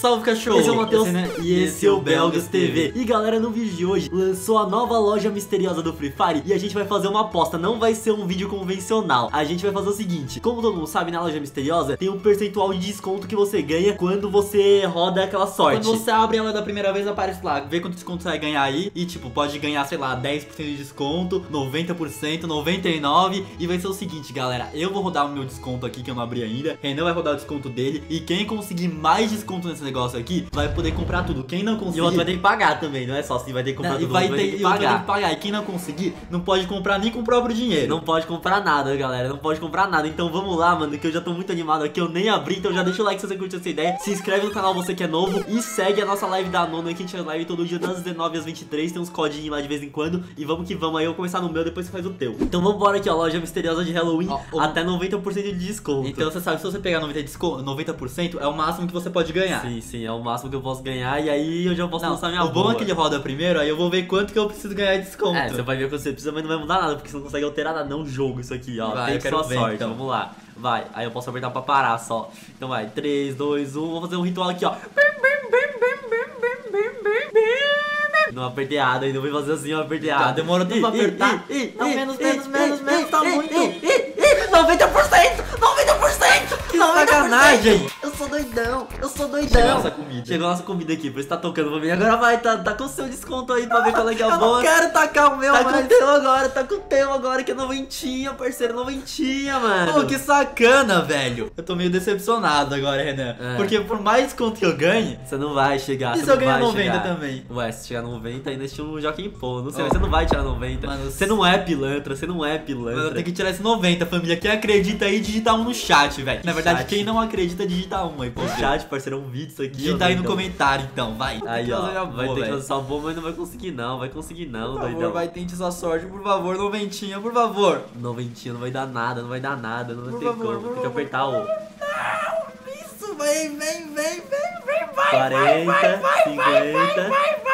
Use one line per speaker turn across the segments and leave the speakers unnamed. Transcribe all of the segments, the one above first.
Salve, cachorro!
Esse é o Matheus
e esse é o Belgas TV. E galera, no vídeo de hoje lançou a nova loja misteriosa do Free Fire e a gente vai fazer uma aposta. Não vai ser um vídeo convencional. A gente vai fazer o seguinte: como todo mundo sabe, na loja misteriosa tem um percentual de desconto que você ganha quando você roda aquela sorte.
Quando você abre ela da primeira vez, aparece lá, vê quanto desconto você vai ganhar aí. E tipo, pode ganhar, sei lá, 10% de desconto, 90%, 99%. E vai ser o seguinte, galera, eu vou rodar o meu desconto aqui, que eu não abri ainda. Renan vai rodar o desconto dele. E quem conseguir mais desconto nesse negócio aqui vai poder comprar tudo. Quem não conseguir,
e o outro vai ter que pagar também, não é só assim, vai ter que comprar tudo.
Vai ter que pagar. E quem não conseguir, não pode comprar nem com o próprio dinheiro.
Não pode comprar nada, galera, não pode comprar nada. Então vamos lá, mano, que eu já tô muito animado aqui. Eu nem abri, então já deixa o like se você curtiu essa ideia. Se inscreve no canal, você que é novo. E segue a nossa live da Nona, que a gente faz live todo dia das 19 às 23. Tem uns codinhos lá de vez em quando. E vamos que vamos aí, eu vou começar no meu, depois você faz o teu. Então vamos embora aqui, ó, loja misteriosa de Halloween, até 90% de desconto.
Então você sabe, se você pegar 90%, é o máximo que você pode ganhar.
Sim, sim, é o máximo que eu posso ganhar. E aí eu já posso lançar minha boa.
O bom é que ele roda primeiro, aí eu vou ver quanto que eu preciso ganhar de desconto.
É, você vai ver o que você precisa, mas não vai mudar nada, porque você não consegue alterar nada, não jogo isso aqui, ó.
Vai,
tem que ser a sorte,
então.
vamos lá. Vai, aí eu posso apertar pra parar só. Então vai, 3, 2, 1, vou fazer um ritual aqui, ó. Não apertei errado ainda, eu vou fazer assim, eu apertei errado.
Demorou tudo pra apertar.
Não, menos, tá muito.
90%!
Que sacanagem!
Eu sou doidão!
Chegou a nossa comida. Chegou a nossa comida aqui, por isso tá tocando pra mim. Agora vai, tá com o seu desconto aí pra ver qual é que é a boa.
Eu não quero tacar o meu,
Tá
mas...
com o teu agora, tá com o teu agora, que é noventinha, parceiro, noventinha, mano.
Pô, que sacana, velho. Eu tô meio decepcionado agora, Renan.
É.
Porque por mais desconto que eu ganhe...
Você não vai chegar,
E
você
se eu
não
ganhar
vai
90
chegar.
também?
Ué, se chegar 90 ainda tinha um Joaquim Pô, não sei,
Oh.
mas você não vai tirar 90.
Mano,
você não é pilantra, você não é pilantra.
Mano, eu tenho que tirar esse 90, família. Quem acredita aí, digita um no chat, velho. Na verdade,
chat?
quem não acredita, digita um aí, pô.
No chat, parceiro, é um vídeo isso aqui.
Digita aí no comentário, então, vai.
Aí, ó, vai ter que fazer
fazer
só boa, mas não vai conseguir não, vai conseguir não,
Por favor,
doidão.
vai, tente sua sorte, por favor, noventinha, por favor.
Noventinha, não vai dar nada, não vai dar nada, não vai
Por
ter
favor,
como,
por
tem que
favor.
apertar o...
Não, isso, vem, vai,
40, 50...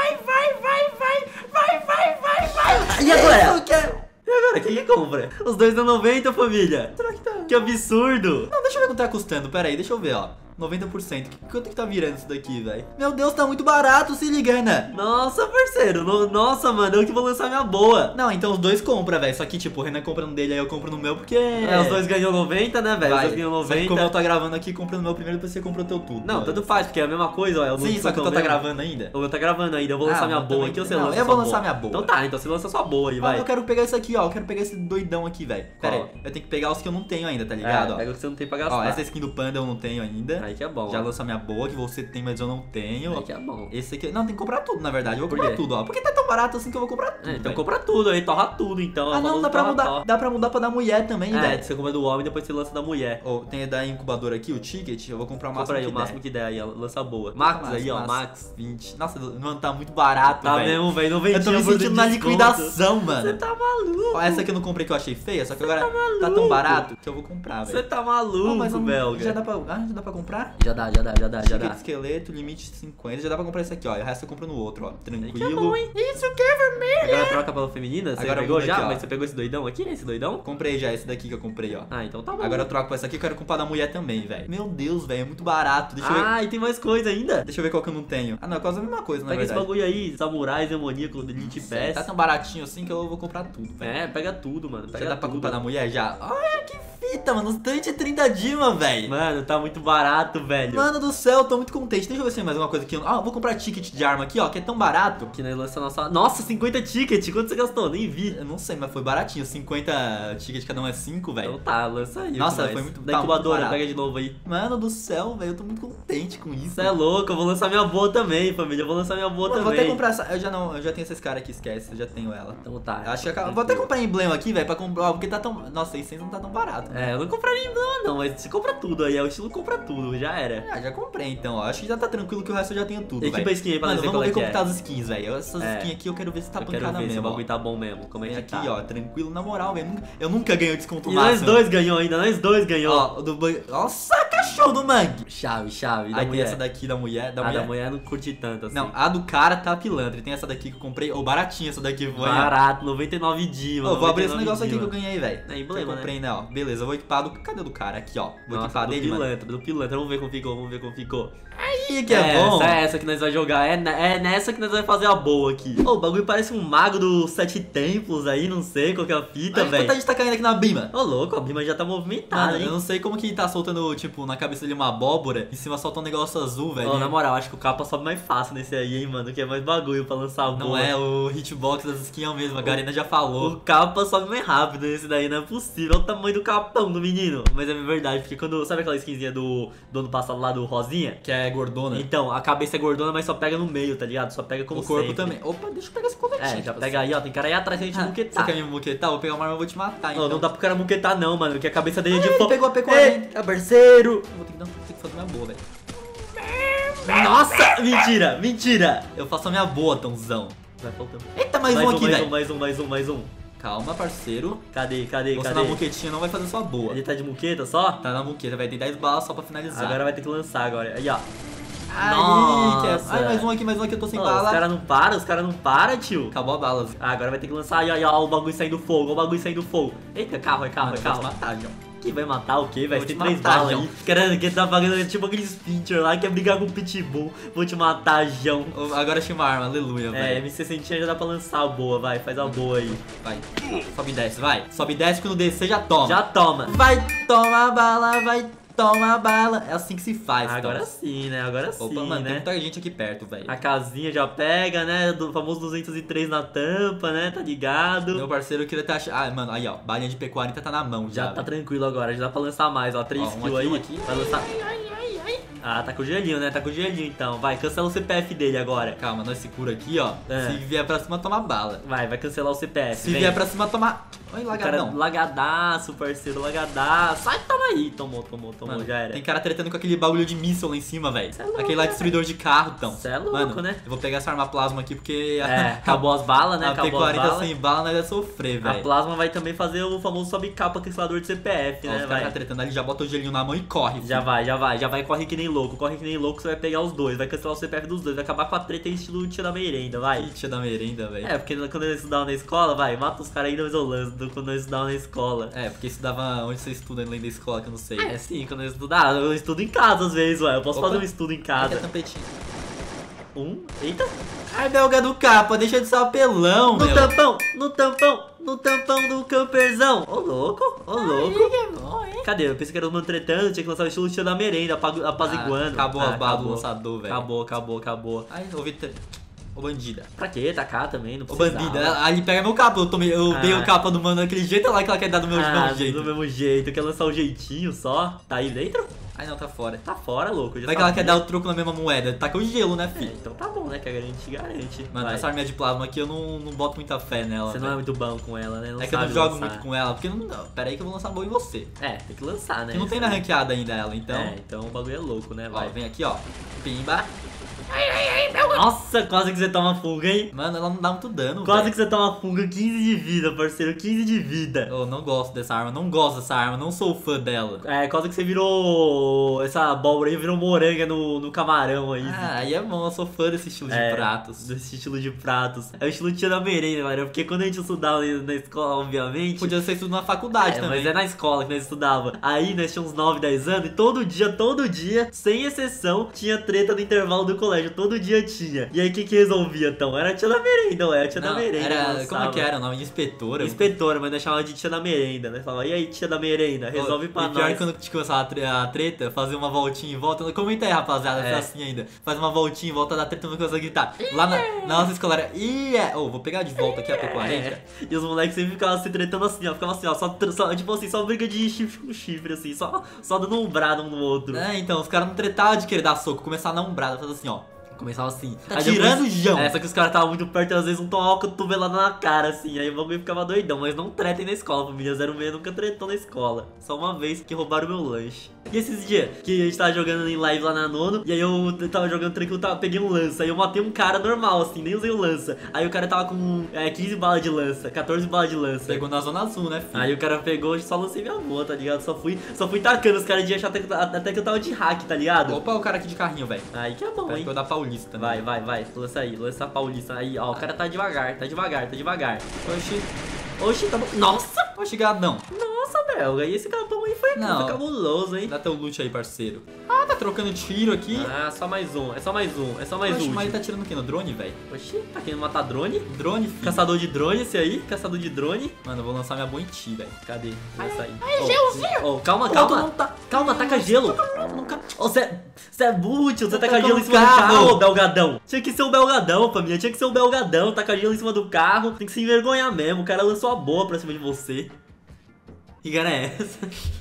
vai.
E agora?
Isso que é...
E agora, quem que compra? Os dois dão 90, família.
Será que tá...
Que absurdo.
Não, deixa eu ver quanto tá custando, pera aí, deixa eu ver, ó. 90%. Quanto que tá virando isso daqui, velho? Meu Deus, tá muito barato, se liga, Renan.
Nossa, parceiro, nossa, mano, eu que vou lançar minha boa.
Não, então os dois compram, velho. Só que, tipo, o Renan compra no dele, aí eu compro no meu, porque...
Os dois ganham 90, né, velho? Os dois ganham
Só que
90.
como eu tô gravando aqui, compra no meu primeiro, depois você compra o teu tudo.
Não, tanto faz, porque é a mesma coisa, ó. É o
Sim, só que o teu tá gravando ainda.
O meu tá gravando ainda, eu vou lançar
Ah,
minha
mas
boa
também-
aqui ou você
não,
lança
eu
sua
vou lançar minha boa.
Então tá, então você lança sua boa aí,
Mas
vai.
eu quero pegar isso aqui, ó. Eu quero pegar esse doidão aqui, velho. Pera aí,
Qual?
eu tenho que pegar os que eu não tenho ainda, tá ligado?
Pega o que você não tem pra gastar.
Ó, essa skin do Panda eu não tenho ainda.
Aí que é bom.
Já
ó.
lança minha boa, que você tem, mas eu não tenho.
Aí que é bom.
Esse aqui... Não, tem que comprar tudo, na verdade. Eu vou
Por
comprar
quê?
tudo, ó. Porque tá tão barato assim que eu vou comprar tudo,
Então
velho.
compra tudo aí, torra tudo, então.
Ah, não, dá pra mudar.
Torra.
Dá pra mudar pra dar mulher também,
É,
velho.
você compra do homem, depois você lança da mulher.
Ó, tem da incubadora aqui, o ticket. Eu vou comprar o máximo
Compra aí
que
o máximo
der.
que der aí, ó, lança boa. Max aí, ó, Max.
20. Nossa, mano, tá muito barato,
Tá
velho.
mesmo, velho, não vem.
Eu tô me sentindo na liquidação, mano.
Você tá maluco.
Ó, essa aqui eu não comprei que eu achei feia, só que agora tá tão barato que eu vou comprar, velho.
Você tá maluco,
mas não-
belga.
já dá pra comprar?
Já dá.
Ticket esqueleto, limite 50. Já dá pra comprar esse aqui, ó. E o resto eu compro no outro, ó.
Que é bom,
Tranquilo.
hein?
Isso que é vermelho.
Agora troca pela feminina? Você
Agora
pegou
muda
já?
aqui, ó.
Mas você pegou esse doidão aqui, esse doidão?
Comprei já esse daqui que eu comprei, ó.
Ah, então tá bom.
Agora eu troco pra essa aqui, eu quero comprar da mulher também, velho. Meu Deus, velho, é muito barato. Deixa eu ver.
Ah, e tem mais coisa ainda.
Deixa eu ver qual que eu não tenho. Ah, não, é quase a mesma coisa, na
Pega esse
verdade.
bagulho aí, samurais, demoníaco, elite pass.
Tá tão baratinho assim que eu vou comprar tudo, velho.
É, pega tudo, mano.
Já
Pega
dá pra
tudo.
comprar da mulher já? Olha que fita, mano. Uns 30 dimas, velho.
Mano, tá muito barato, velho.
Mano do céu, eu tô muito contente. Deixa eu ver se tem mais uma coisa aqui. Ah, eu vou comprar ticket de arma aqui, ó, que é tão barato.
Que nós lançamos nossa... Nossa, 50 tickets. Quanto você gastou? Nem vi.
Eu não sei, mas foi baratinho. 50 tickets, cada um é 5, velho.
Então tá, lança aí.
Nossa,
mais.
foi muito-
Da
tá
incubadora,
muito barato.
pega de novo aí.
Mano do céu, velho, eu tô muito contente com isso.
Você é louco, eu vou lançar minha boa também, família. Eu vou lançar minha boa
Mano, eu
também.
vou até comprar essa. Eu já tenho esses caras aqui, esquece. Eu já tenho ela.
Então tá.
Eu acho que eu vou até comprar emblema aqui, velho, pra comprar. Ó, porque tá tão. Nossa, 600 não tá tão barato.
É, eu não compraria não, mas você compra tudo aí. É o estilo compra tudo, já era.
Ah, já comprei então, ó. Acho que já tá tranquilo que o resto eu já tenho tudo,
Equipa
velho.
a skin aí pra
Mano,
nós ver
vamos
qual é
ver
que
como
é.
tá as skins, velho. Essas
É.
skins aqui eu quero ver se tá
Eu quero
pancada
ver se o
mesmo, ó.
bagulho tá bom mesmo. Como é
Vem
que
aqui,
tá?
ó, tranquilo, na moral, velho. Eu nunca ganhei o desconto
E nós
máximo.
dois ganhou ainda, nós dois ganhou.
Ó, o do banho. Nossa, cachorro do mangue.
Chave. Da
Aí tem
mulher.
essa daqui da mulher.
A da mulher eu não curti tanto assim.
Não, a do cara tá pilantra. E tem essa daqui que eu comprei. Ô, baratinha essa daqui, foi.
Barato, 99 dias.
Ô, vou abrir esse negócio aqui que eu ganhei, velho.
É emblema,
que eu comprei, né? Ó. Beleza, beleza, eu vou equipar do... Cadê do cara? Aqui, ó. Vou equipar
do
dele,
pilantra, do pilantra. Vamos ver como ficou, vamos ver como ficou.
Aí que é bom.
Essa que nós vai jogar, é nessa que nós vai fazer a boa aqui. Ô, o bagulho parece um mago dos 7 templos aí, não sei qual que é a fita, velho.
Quanto a gente tá caindo aqui na Bima?
Ô, louco, a Bima já tá movimentada, hein?
Eu não sei como que tá soltando, tipo, na cabeça dele uma abóbora, em cima solta um negócio azul, velho.
Ô, na moral, acho que o capa sobe mais fácil nesse aí, hein, mano, que é mais bagulho pra lançar a boa.
Não é, o hitbox das skins mesmo, a Garena já falou.
O capa sobe mais rápido nesse daí, não é possível. Olha o tamanho do capão do menino. Mas é verdade, porque quando... Sabe aquela skinzinha do ano passado lá, do Rosinha?
Que é gordona.
Então, a cabeça é gordona, mas só pega no meio, tá ligado? Só pega como
o corpo
sempre.
também. Opa, deixa eu pegar esse coletinho.
Já pega aí, ó. Tem cara aí atrás que a gente muquetar.
Você quer me muquetar? Vou pegar uma arma e vou te matar, então.
Não dá pro cara muquetar não, mano, porque a cabeça dele é de
Ele pegou a P40.
É parceiro.
Vou ter que fazer minha boa, velho.
Nossa, mentira, mentira.
Eu faço a minha boa, tãozão.
Vai faltando.
Eita, mais um aqui, velho.
Mais um.
Calma, parceiro.
Cadê?
Você na muquetinha não vai fazer sua boa.
Ele tá de muqueta só?
Tá na muqueta, vai ter 10 balas só pra finalizar.
Agora vai ter que lançar agora. Aí, ó.
Nossa. Ai, mais um aqui, eu tô sem bala.
Os caras não param, tio.
Acabou a bala.
Agora vai ter que lançar. Aí, ó, o bagulho saindo fogo, Eita, carro.
Vou matar, João.
Que vai matar o quê, velho? Tem 3
matar,
balas aí. Que tá pagando tipo aquele Spinter lá, quer brigar com o Pitbull. Vou te matar, João.
Agora achei uma arma, aleluia, velho.
M60 já dá pra lançar a boa, vai. Faz a boa aí.
Vai. Sobe e desce, vai. Sobe e desce, quando descer já toma.
Já toma.
Vai tomar bala, vai tomar bala. É assim que se faz,
Agora sim, né? Agora sim,
Opa, mano,
né?
tem muita gente aqui perto, velho.
A casinha já pega, né? Do famoso 203 na tampa, né? Tá ligado?
Meu parceiro queria ter achado... Ah, mano, aí, ó. Balinha de P40 tá na mão já.
Já tá tranquilo agora, já dá pra lançar mais, ó. 3 kills aí.
Aqui.
Vai lançar... Ah, tá com gelinho, né? Tá com gelinho então. Vai, cancela o CPF dele agora.
Calma, nós se cura aqui, ó. Se vier pra cima, toma bala.
Vai cancelar o CPF.
Se vier pra cima, toma... Oi, lagadão.
Cara, lagadaço, parceiro, lagadaço. Sai, toma aí. Tomou, mano, já era.
Tem cara tretando com aquele bagulho de míssil lá em cima, velho. Aquele lá destruidor de carro, então.
Cê é louco,
mano,
né?
Eu vou pegar essa arma plasma aqui porque...
acabou as balas, né?
A
Acabou
P40
as balas.
sem bala, nós vai sofrer, velho.
A plasma vai também fazer o famoso sobe-capa cancelador de CPF, né?
Os caras tá tretando ali, já bota o gelinho na mão e corre.
Já vai, corre que nem louco, você vai pegar os dois, vai cancelar o CPF dos dois, vai acabar com a treta em estilo tia da merenda, vai.
Tia da merenda, velho.
Porque quando nós estudava na escola, vai, mata os caras ainda mais Holanda do quando nós estudava na escola.
Porque estudava onde você estuda além da escola, que eu não sei.
Sim, quando eu estudava, eu estudo em casa às vezes, ué, eu posso fazer um estudo em casa.
Tampetinho.
Eita.
Ai, belga do capa, deixa de ser apelão, meu.
No tampão do camperzão. Ô louco. Cadê? Eu pensei que era o mano tretando, tinha que lançar o estilo tia da merenda, apaziguando.
Acabou as balas do lançador, velho.
Acabou.
Ai, ouvi... Ô bandida.
Pra quê? Tacar também, não
Ô
precisa.
bandida, ali pega meu capa, eu dei o capa do mano daquele jeito, olha lá que ela quer dar do mesmo jeito.
Do mesmo jeito, quer lançar o jeitinho só. Tá aí dentro?
Ai não, tá fora.
Tá fora, louco.
Vai que ela quer dar o troco na mesma moeda, tá com o gelo, né, filho?
Então tá bom, né, que a garante.
Mano, essa arminha de plasma aqui eu não boto muita fé nela.
Você não é muito bom com ela, né? Não
que eu não jogo muito com ela, porque não. Pera aí que eu vou lançar boa em você.
Tem que lançar, né?
Que não tem na ranqueada ainda ela, então.
Então o bagulho é louco, né?
Vai, vem aqui, ó. Pimba.
Nossa, quase que você toma fuga, hein?
Mano, ela não dá muito dano,
Quase que você toma fuga, 15 de vida, parceiro, 15 de vida.
Eu não gosto dessa arma, não sou fã dela.
Quase que você virou... Essa abóbora aí virou moranga no camarão aí.
Aí é bom, eu sou fã desse estilo de pratos.
Desse estilo de pratos. É o estilo tia da merenda, galera, porque quando a gente estudava na escola, obviamente...
Podia ser estudo na faculdade também.
Mas é na escola que nós estudava. Aí nós tínhamos 9, 10 anos e todo dia, sem exceção, tinha treta no intervalo do colégio. Todo dia tinha. E aí o que resolvia então? Era a tia da merenda, ué. A tia da merenda.
Como é que era o nome? Inspetora?
Inspetora, mas nós chamava de tia da merenda, né? Falava, e aí, tia da merenda, resolve pra nós.
E pior quando te começava a treta, fazer uma voltinha em volta. Comenta aí, rapaziada, é assim ainda. Faz uma voltinha em volta da treta e não começa a gritar. Lá na nossa escola era. Vou pegar de volta aqui a P40.
E os moleques sempre ficavam se tretando assim, ó. Ficava assim, ó. Tipo assim, só briga de chifre com chifre, assim. Só dando umbrada um no outro.
Então, os caras não tretavam de querer dar soco, começavam a dar umbrada, fazer assim, ó. Começava assim,
tá
tirando o Jão.
Só que os caras estavam muito perto e às vezes um tomava uma cotovelada na cara, assim. Aí o bagulho ficava doidão. Mas não tretem na escola, família 06 nunca tretou na escola. Só uma vez que roubaram meu lanche. E esses dias que a gente tava jogando em live lá na nono, e aí eu tava jogando tranquilo, peguei um lança. Aí eu matei um cara normal, assim, nem usei o lança. Aí o cara tava com 15 balas de lança, 14 balas de lança.
Pegou na zona azul, né, filho?
Aí o cara pegou e só lancei minha boa, tá ligado? Só fui tacando os caras de achar até que eu tava de hack, tá ligado?
Opa, o cara aqui de carrinho, velho.
Aí que é bom, hein?
Pegou da Paulista.
Vai, lança aí, lança a Paulista. Aí, ó, o cara tá devagar. Oxi, tá bom. Nossa!
Oxi, gadão.
Nossa, belga, e esse capão
Não.
Foi cabuloso, hein?
Dá teu loot aí, parceiro. Ah, tá trocando tiro aqui.
Ah, só mais um, é só mais um, é só mais
Oxe,
um.
mas ele tá tirando o quê? No drone, velho?
Oxi, tá querendo matar drone?
Drone, filho.
Caçador de drone esse aí? Caçador de drone?
Mano, eu vou lançar minha bomba em ti, velho.
Cadê? Vou sair. Calma,
tu
calma.
não tá-
Calma, taca gelo. Você é burro, tio. Você taca
tacando
gelo em cima do
carro.
carro, Belgadão. Tinha que ser o Belgadão, família. Tinha que ser o Belgadão. Taca gelo em cima do carro. Tem que se envergonhar mesmo. O cara lançou a boa pra cima de você. Que cara é essa?